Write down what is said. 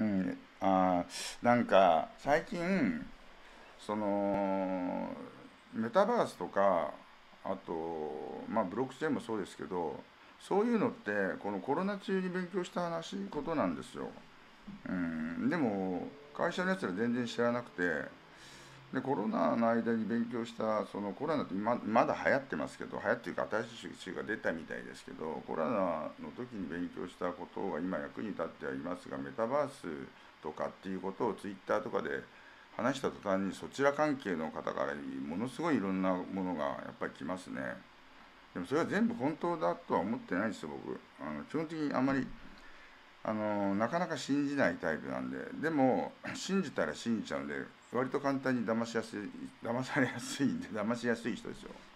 うん、なんか最近そのメタバースとか、あとまあブロックチェーンもそうですけど、そういうのってこのコロナ中に勉強したことなんですよ。でも会社のやつら全然知らなくて、でコロナの間に勉強した、そのコロナってまだ流行ってますけど、流行っていうか新しい種が出たみたいですけど、コロナの時に勉強したことが今役に立ってはいますが、メタバースとかっていうことをツイッターとかで話した途端に、そちら関係の方からものすごいいろんなものがやっぱり来ますね。でもそれは全部本当だとは思ってないですよ、僕。基本的にあんまりなかなか信じないタイプなんで。でも信じたら信じちゃうんで、割と簡単に騙しやすい、騙されやすいんで、騙しやすい人ですよ。